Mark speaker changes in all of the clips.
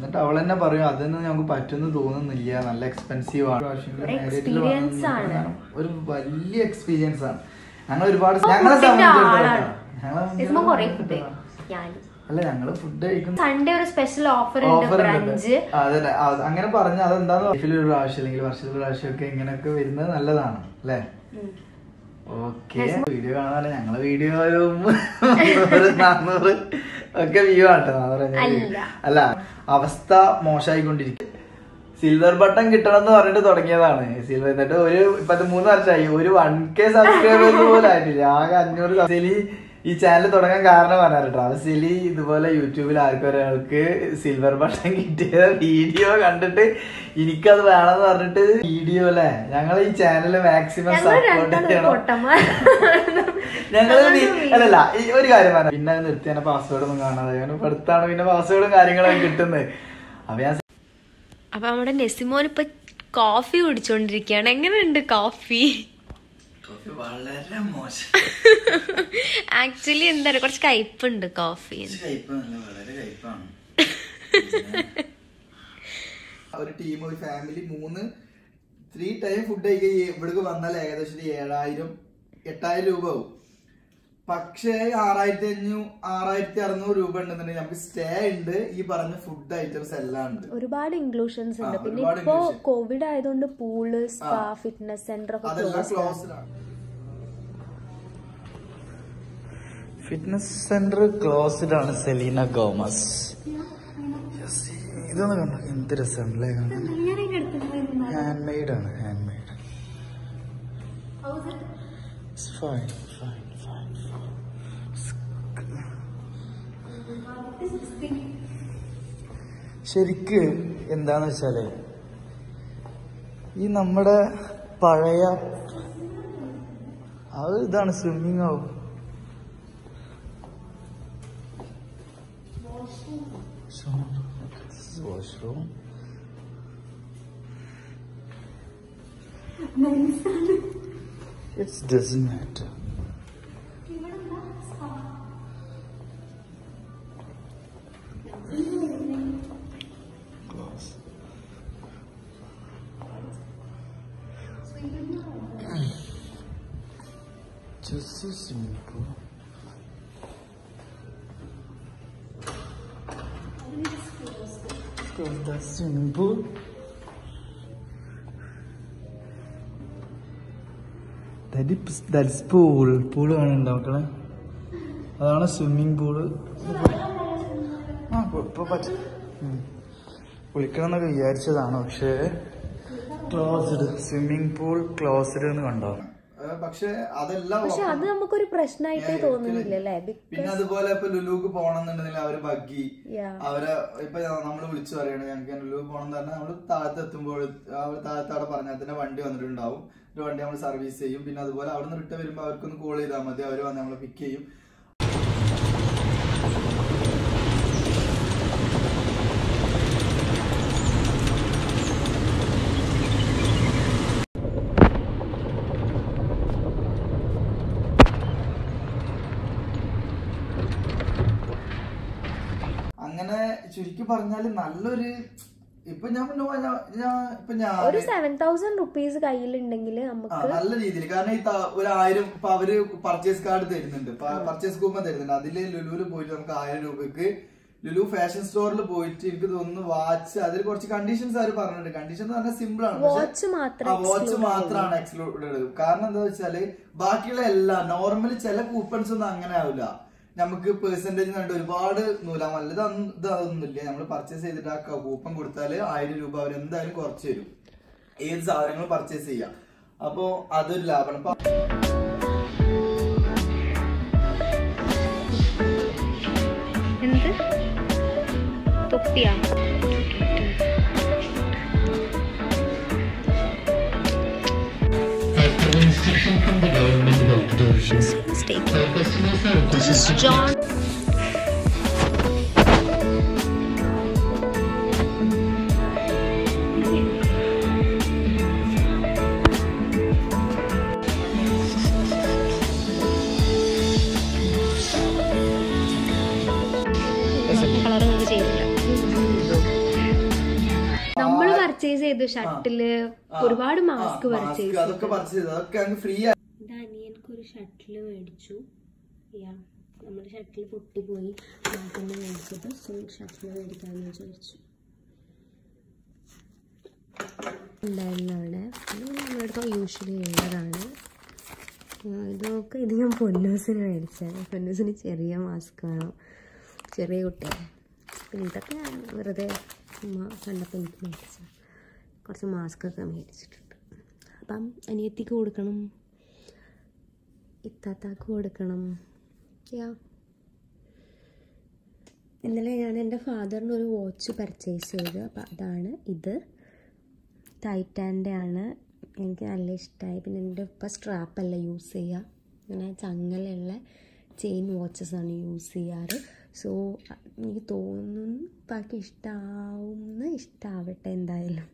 Speaker 1: എന്നിട്ട് അവൾ തന്നെ പറയും അതൊന്നും ഞങ്ങൾക്ക് പറ്റുമെന്ന് തോന്നുന്നില്ല, നല്ല എക്സ്പെൻസീവ് ആണ്. ഒരു വലിയ എക്സ്പീരിയൻസ് ആണ്. ഞങ്ങൾ ഒരുപാട് ഞങ്ങളെ സംബന്ധിച്ചിടത്തോളം അല്ല ഞങ്ങള് ഫുഡ് കഴിക്കുന്ന
Speaker 2: സൺഡേ ഒരു സ്പെഷ്യൽ ഓഫർ
Speaker 1: അതെ അങ്ങനെ പറഞ്ഞ അതെന്താന്ന് ലൈഫിൽ ഒരു പ്രാവശ്യം അല്ലെങ്കിൽ വർഷത്തിൽ ഒരു പ്രാവശ്യമൊക്കെ ഇങ്ങനെയൊക്കെ വരുന്നത് നല്ലതാണ് അല്ലേ? ഓക്കെ. വീഡിയോ കാണാനല്ല ഞങ്ങളെ വീഡിയോയും 400 ഒക്കെ വ്യൂ ആട്ടോ. അല്ല അവസ്ഥ മോശമായിക്കൊണ്ടിരിക്കും. സിൽവർ ബട്ടൺ കിട്ടണം എന്ന് പറഞ്ഞിട്ട് തുടങ്ങിയതാണ്. സിൽവർ എന്നിട്ട് ഇപ്പൊ 3 വർഷമായി ഒരു 1K സബ്സ്ക്രൈബേഴ്സ് പോലും ആയിട്ടില്ല. ആകെ 500. ഈ ചാനൽ തുടങ്ങാൻ കാരണം പറഞ്ഞാൽ ട്രാവൽസിലി ഇതുപോലെ യൂട്യൂബിൽ ആർക്കും ഒരാൾക്ക് സിൽവർ ബട്ടൺ കിട്ടിയ വീഡിയോ കണ്ടിട്ട് എനിക്കത് വേണമെന്ന് പറഞ്ഞിട്ട് വീഡിയോ അല്ലേ ഞങ്ങൾ ഈ ചാനല് മാക്സിമം സപ്പോർട്ട് ചെയ്യണം. ഞങ്ങൾ അല്ലല്ല ഒരു കാര്യം പറഞ്ഞു പിന്നെ നിർത്തി തന്നെ പാസ്വേഡ് ഒന്നും കാണാതെ ഇപ്പൊ അടുത്താണ് പിന്നെ പാസ്വേഡും കാര്യങ്ങളൊക്കെ കിട്ടുന്നത്.
Speaker 2: അപ്പൊ നമ്മുടെ നെസിമോൻ ഇപ്പൊ കോഫി കുടിച്ചോണ്ടിരിക്കുകയാണ്. എങ്ങനെയുണ്ട് കോഫി?
Speaker 1: വളരെ മോശം.
Speaker 2: ആക്ച്വലി എന്താ കുറച്ച് കയ്പുണ്ട് കോഫി.
Speaker 1: വളരെ കയ്പാണ്. ഒരു ടീം ഒരു ഫാമിലി 3 ടൈം ഫുഡ് കഴിക്കാൻ ഇവിടേക്ക് വന്നാൽ ഏകദേശം 7,000-8,000 രൂപ ആവും. പക്ഷേ 6,500-6,600 രൂപ ഉണ്ടെന്നുണ്ടെങ്കിൽ നമുക്ക് സ്റ്റേ ഉണ്ട്, ഈ പറഞ്ഞ ഫുഡ് ഐറ്റംസ് എല്ലാം ഉണ്ട്,
Speaker 2: ഒരുപാട് ഇൻക്ലൂഷൻസ് ഉണ്ട്. പിന്നെ ഇപ്പോ കോവിഡ് ആയതുകൊണ്ട് പൂള്, സ്പാ, ഫിറ്റ്നസ് സെന്റർ
Speaker 1: അതെല്ലാം ക്ലോസ്ഡ് ആണ്. ഫിറ്റ്നസ് സെന്റർ ക്ലോസ്ഡ് ആണ്. സെലീന ഗോമസ് ഇതൊന്ന് കണ്ടോ എന്ത് രസമുണ്ടല്ലേ കാണാൻ. ഹാൻഡ് മെയ്ഡ് ആണ്. Hand made. Fine fine fine. ശരിക്ക് എന്താന്ന് വെച്ചാല് ഈ നമ്മുടെ പഴയ അത് ഇതാണ് സ്വിമ്മിങ് ആവും. Washroom. It doesn't matter. Close. Just so simple. The swimming pool. That's pool. Pool കാണുന്നുണ്ടോ മക്കളെ? അതാണ് സ്വിമ്മിങ് പൂള്. കുളിക്കണം എന്നൊക്കെ വിചാരിച്ചതാണ് പക്ഷേ ക്ലോസ്ഡ്. സ്വിമ്മിങ് പൂൾ ക്ലോസ്ഡ് എന്ന് കണ്ടോ? പക്ഷെ അതെല്ലാം
Speaker 2: അത് നമുക്കൊരു പ്രശ്നമായിട്ടേ തോന്നുന്നില്ലല്ലേ.
Speaker 1: പിന്നെ അതുപോലെ ഇപ്പൊ ലുലുക്ക് പോകണമെന്നുണ്ടെങ്കിൽ അവര് ബഗ്ഗി അവരെ ഇപ്പൊ നമ്മള് വിളിച്ചു പറയണേ ഞങ്ങൾക്ക് ലുലുക്ക് പോകണം എന്ന് പറഞ്ഞാൽ നമ്മള് താഴത്ത് എത്തുമ്പോൾ അവർ താഴത്തവിടെ പറഞ്ഞാൽ തന്നെ വണ്ടി വന്നിട്ടുണ്ടാവും. ഒരു വണ്ടി നമ്മൾ സർവീസ് ചെയ്യും. പിന്നെ അതുപോലെ അവിടെ നിന്ന് റിട്ടേൺ വരുമ്പോൾ അവർക്കൊന്ന് കോൾ ചെയ്താൽ മതി, അവർ വന്ന് നമ്മളെ പിക്ക് ചെയ്യും. അങ്ങനെ ചുരുക്കി പറഞ്ഞാല് നല്ലൊരു ഇപ്പൊ ഞാൻ
Speaker 2: ഒരു 7,000 rupees കയ്യിലുണ്ടെങ്കിൽ നമുക്ക്
Speaker 1: നല്ല രീതിയിൽ. കാരണം ഈ 1,000 ഇപ്പൊ അവര് പർച്ചേസ് കാർഡ് തരുന്നുണ്ട്, പർച്ചേസ് കൂപ്പൺ തരുന്നുണ്ട്. അതില് ലുലുവിൽ പോയിട്ട് നമുക്ക് 1,000 രൂപക്ക് ലുലു ഫാഷൻ സ്റ്റോറിൽ പോയിട്ട് എനിക്ക് തോന്നുന്നു വാച്ച് അതിൽ കുറച്ച് കണ്ടീഷൻസ് അവർ പറഞ്ഞിട്ടുണ്ട്. കണ്ടീഷൻ എന്ന് പറഞ്ഞാൽ സിമ്പിൾ ആണ്. വാച്ച് മാത്രമാണ് എക്സ്ക്ലൂഡഡ്. കാരണം എന്താ വെച്ചാല് ബാക്കിയുള്ള എല്ലാം നോർമലി ചില കൂപ്പൺസ് ഒന്നും അങ്ങനെ ആവില്ല. നമുക്ക് പെർസെന്റേജ് കണ്ട് ഒരുപാട് നൂലാം വല്ലത് അതൊന്നുമില്ല. നമ്മൾ പർച്ചേസ് ചെയ്തിട്ട് ആ കൂപ്പൺ കൊടുത്താല് 1,000 രൂപ അവർ എന്തായാലും കുറച്ച് തരും ഏത് സാധനങ്ങൾ പർച്ചേസ് ചെയ്യാം. അപ്പൊ അതൊരു ലാഭമാണ്.
Speaker 3: From the government authorities. This is John.
Speaker 2: Purchase ചെയ്തു, ഷട്ടില്, ഒരുപാട് മാസ്ക് പർച്ചേസ്
Speaker 1: ചെയ്തു.
Speaker 2: അനിയൻക്കൊരു ഷട്ടില് മേടിച്ചു. നമ്മുടെ ഷട്ടിൽ പൊട്ടിപ്പോയി, തന്നെ മേടിച്ചിട്ട് ഷട്ടിൽ മേടിക്കാമെന്ന് വിചാരിച്ചു. ഉണ്ടായിരുന്നവിടെ നമ്മുടെ അടുത്ത് യൂഷ്വലി ഉള്ളതാണ്. ഇത് ഞാൻ പൊന്നൂസിന് മേടിച്ചത്. പൊന്നൂസിന് ചെറിയ മാസ്ക് വേണം, ചെറിയ കുട്ടിയാണ്. പിന്നെ ഇതൊക്കെ ഞാൻ വെറുതെ കണ്ടപ്പോൾ എനിക്ക് മേടിച്ചത്. കുറച്ച് മാസ്കൊക്കെ മേടിച്ചിട്ടുണ്ട്. അപ്പം അനിയത്തിക്ക് കൊടുക്കണം, ഇത്താത്താക്ക് കൊടുക്കണം. ഇന്നലെ ഞാൻ എൻ്റെ ഫാദറിന് ഒരു വാച്ച് പർച്ചേസ് ചെയ്തു. അപ്പം അതാണ് ഇത്. ടൈറ്റാൻ്റെ ആണ്. എനിക്ക് നല്ല ഇഷ്ടമായി. പിന്നെ എൻ്റെ ഇപ്പം സ്ട്രാപ്പല്ല യൂസ് ചെയ്യുക, ഇങ്ങനെ ചങ്ങലുള്ള ചെയിൻ വാച്ചസാണ് യൂസ് ചെയ്യാറ്. സോ എനിക്ക് തോന്നുന്നു ബാക്കി ഇഷ്ടാവട്ടെ എന്തായാലും.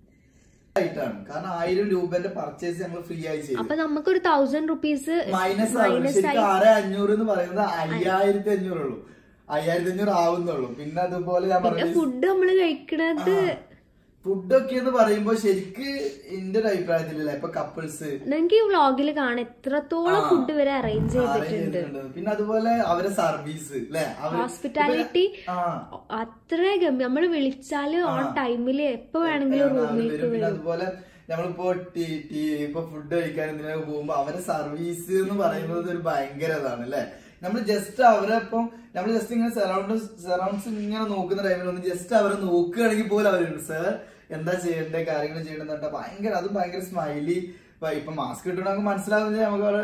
Speaker 1: കാരണം 1000 രൂപന്റെ പർച്ചേസ് ഞങ്ങൾ ഫ്രീ ആയി ചെയ്യും.
Speaker 2: അപ്പൊ നമുക്കൊരു 1000 rupees
Speaker 1: മൈനസ് 6500 എന്ന് പറയുന്നത് 5500 ഉള്ളൂ. 5500 ആവുന്നുള്ളൂ. പിന്നെ അതുപോലെ ഞാൻ പറഞ്ഞു
Speaker 2: ഫുഡ് നമ്മള് കഴിക്കണത്,
Speaker 1: ഫുഡൊക്കെ എന്ന് പറയുമ്പോ ശരിക്ക് എന്റെ ഒരു അഭിപ്രായത്തിലല്ലേ ഇപ്പൊ കപ്പിൾസ്
Speaker 2: നിങ്ങൾക്ക് ഈ വ്ളോഗിൽ കാണാൻ എത്രത്തോളം ഫുഡ് വരെ അറേഞ്ച് ചെയ്തിട്ടുണ്ട്.
Speaker 1: പിന്നെ അതുപോലെ അവരെ സർവീസ്
Speaker 2: ഹോസ്പിറ്റാലിറ്റി അത്ര നമ്മള് വിളിച്ചാല് ഓൺ ടൈമില് എപ്പോ വേണമെങ്കിലും റൂമിലേക്ക്
Speaker 1: വരും. പിന്നെ അതുപോലെ നമ്മളിപ്പോ ഇപ്പൊ ഫുഡ് കഴിക്കാൻ എന്തിനൊക്കെ പോകുമ്പോ അവരെ സർവീസ് എന്ന് പറയുന്നത് ഒരു ഭയങ്കര ഇതാണ് അല്ലെ. നമ്മൾ ജസ്റ്റ് അവരെ ഇപ്പം നമ്മൾ ജസ്റ്റ് ഇങ്ങനെ സറൗണ്ട്സ് ഇങ്ങനെ നോക്കുന്ന ടൈമിൽ ഒന്ന് ജസ്റ്റ് അവരെ നോക്കുകയാണെങ്കിൽ പോലും അവരുണ്ട് സാർ എന്താ ചെയ്യേണ്ടത്, കാര്യങ്ങൾ ചെയ്യണമെന്ന് പറഞ്ഞാൽ അതും ഭയങ്കര സ്മൈലി. ഇപ്പൊ മാസ്ക് ഇട്ടുണ്ടെങ്കിൽ മനസ്സിലാവുന്നത് നമുക്ക് അവരെ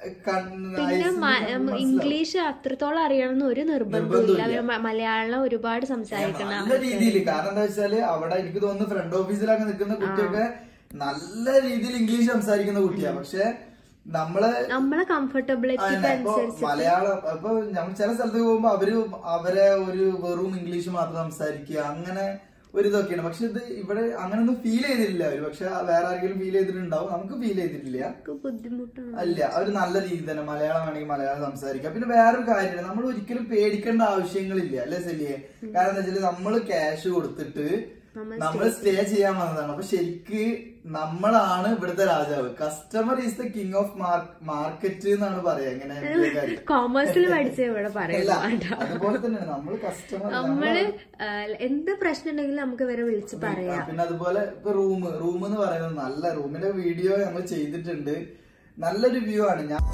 Speaker 2: പിന്നെ ഇംഗ്ലീഷ് അത്രത്തോളം അറിയണമെന്ന് ഒരു നിർബന്ധമില്ല. മലയാളം ഒരുപാട് സംസാരിക്കണം
Speaker 1: നല്ല രീതിയിൽ. കാരണം എന്താ വെച്ചാല് അവിടെ എനിക്ക് തോന്നുന്നു ഫ്രണ്ട് ഓഫീസിലൊക്കെ നിൽക്കുന്ന കുട്ടിയൊക്കെ നല്ല രീതിയിൽ ഇംഗ്ലീഷ് സംസാരിക്കുന്ന കുട്ടിയാണ്. പക്ഷെ നമ്മളെ
Speaker 2: കംഫർട്ടബിലിറ്റി
Speaker 1: മലയാളം ഇപ്പൊ നമ്മൾ ചില സ്ഥലത്ത് പോകുമ്പോ അവരെ ഒരു വെറും ഇംഗ്ലീഷ് മാത്രം സംസാരിക്കുക അങ്ങനെ ഒരു ഇതൊക്കെയാണ്. പക്ഷെ ഇത് ഇവിടെ അങ്ങനൊന്നും ഫീൽ ചെയ്തിട്ടില്ല അവര്. പക്ഷെ വേറെ ആരെങ്കിലും ഫീൽ ചെയ്തിട്ടുണ്ടാവും, നമുക്ക് ഫീൽ ചെയ്തിട്ടില്ല. അല്ല അവര് നല്ല രീതിയിൽ തന്നെ മലയാളം വേണമെങ്കിൽ മലയാളം സംസാരിക്കാം. പിന്നെ വേറൊരു കാര്യമാണ്, നമ്മൾ ഒരിക്കലും പേടിക്കേണ്ട ആവശ്യങ്ങളില്ല അല്ലെ സെലിയെ. കാരണം എന്താ വെച്ചാല് നമ്മള് ക്യാഷ് കൊടുത്തിട്ട് നമ്മൾ സ്റ്റേ ചെയ്യാൻ വന്നതാണ്. അപ്പൊ ശരിക്ക് നമ്മളാണ് ഇവിടുത്തെ രാജാവ്. Customer is the king of market എന്നാണ് പറയാ. ഇങ്ങനെ
Speaker 2: കോമേഴ്സിൽ പഠിച്ച ഇവിടെ പറയാം.
Speaker 1: അതുപോലെ തന്നെയാണ് നമ്മള് കസ്റ്റമർ.
Speaker 2: നമ്മള് എന്ത് പ്രശ്നം ഉണ്ടെങ്കിലും നമുക്ക് ഇവരെ വിളിച്ച് പറയാം.
Speaker 1: പിന്നെ അതുപോലെ ഇപ്പൊ റൂം എന്ന് പറയുന്നത് നല്ല റൂമിന്റെ വീഡിയോ ഞങ്ങൾ ചെയ്തിട്ടുണ്ട്. നല്ലൊരു വ്യൂ ആണ്. ഞാൻ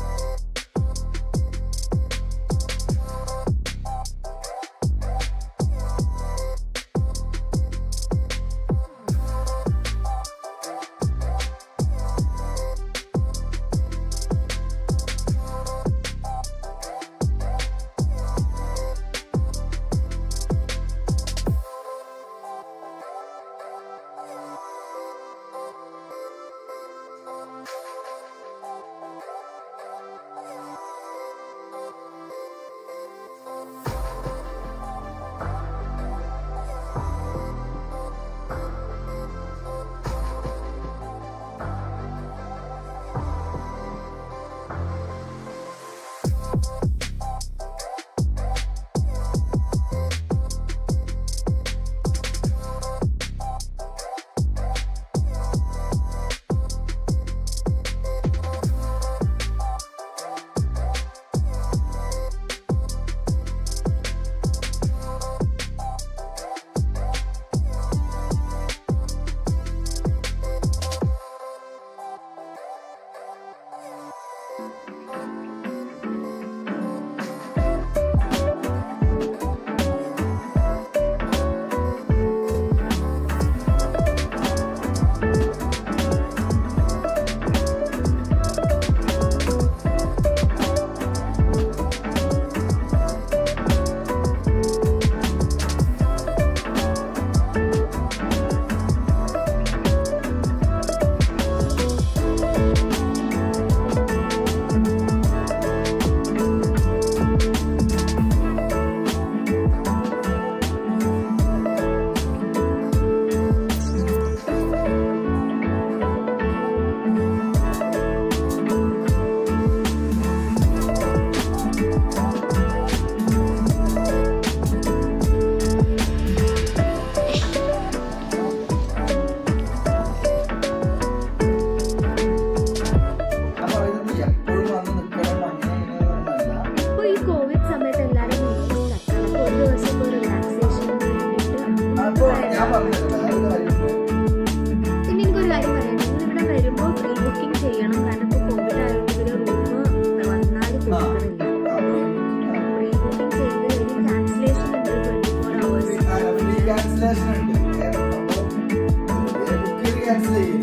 Speaker 2: ബുക്കിംഗ് ചെയ്യണം. കാരണം ഇപ്പോൾ കോവിഡ് ആയതുകൊണ്ട് ഇവര് റൂം വന്നാൽ കൊടുക്കുന്നില്ല. പ്രീ ബുക്കിംഗ് ചെയ്ത് ഇനി cancellation ഉണ്ട് 24 hours.
Speaker 1: cancellation ഉണ്ട്. ക്യാൻസൽ ചെയ്യും.